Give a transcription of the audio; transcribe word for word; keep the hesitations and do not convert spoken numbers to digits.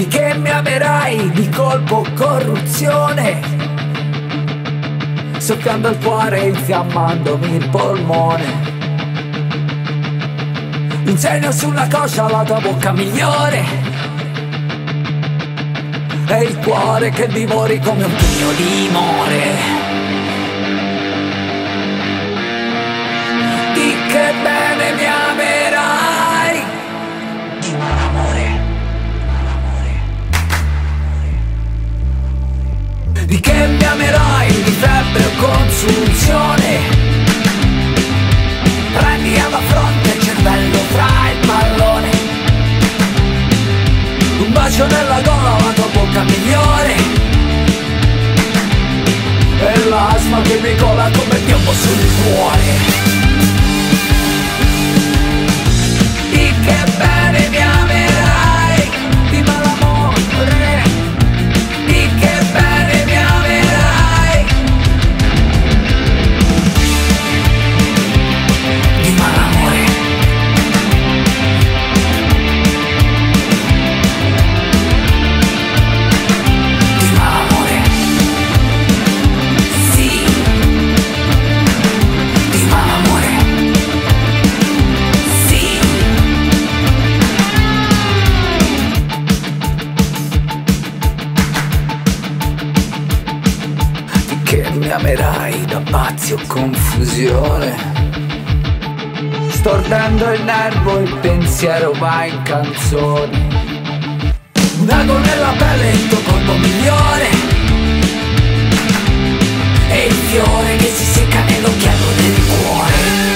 che mi amerai di colpo corruzione, soffiando il cuore, infiammandomi il polmone. Insegno sulla coscia la tua bocca migliore e il cuore che divori come un pugno di more. Di che bene mi amerai, di malamore. Di che mi amerai, di febbre o consunzione. Prendi alla fronte il cervello fra il pallone. Un bacio nella gola, la tua bocca migliore e l'asma che mi cola come piombo sul cuore. Di che bene mi amerai, di malamore. Di che bene mi amerai, di malamore. Di malamore. Sì, di malamore. Sì. Di che mi amerai da pazzi o confusione, stordendo il nervo, il pensiero va in canzone. Un ago nella pelle, il tuo corpo migliore e il fiore che si secca nell'occhiello del cuore.